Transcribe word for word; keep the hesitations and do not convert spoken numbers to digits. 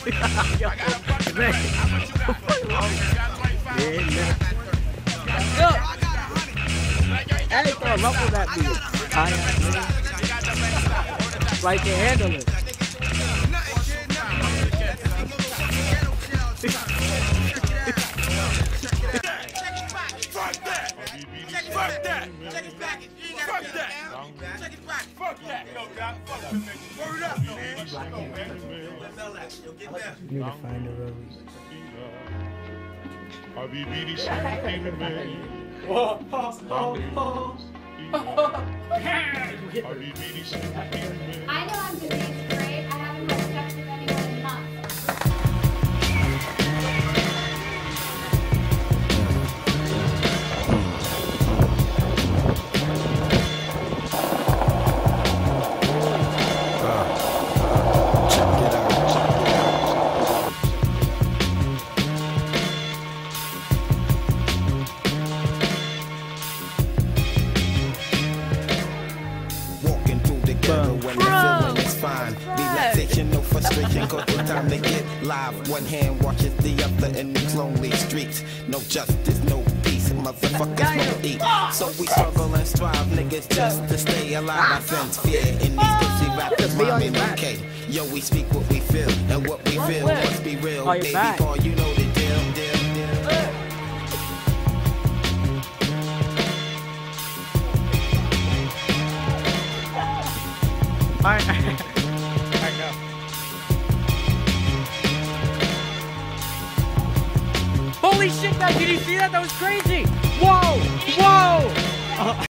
Yo, man. Yo. Hey, throw a rumble at me. I am. Like can handle it. Fuck that! Fuck that! Check his package. Fuck that! Check his package. Fuck that! Yo, Doc. Fuck that nigga. Word up, man. Let's go, man. Yo, get that. You need to find the road. I know I'm busy. It's great. I haven't had sex with anyone in months. When the feeling is fine, relaxation, no frustration, cause it's time to get live. One hand washes the other in these lonely streets. No justice, no peace, motherfuckers won't eat. So we struggle and strive, niggas, just to stay alive. I sense fear in these pussy rappers, rhyming okay. Yo, we speak what we feel, and what we feel must be real. Baby boy, you know the deal, deal, deal. I, I know. Holy shit, guys, did you see that? That was crazy! Whoa! Whoa! Uh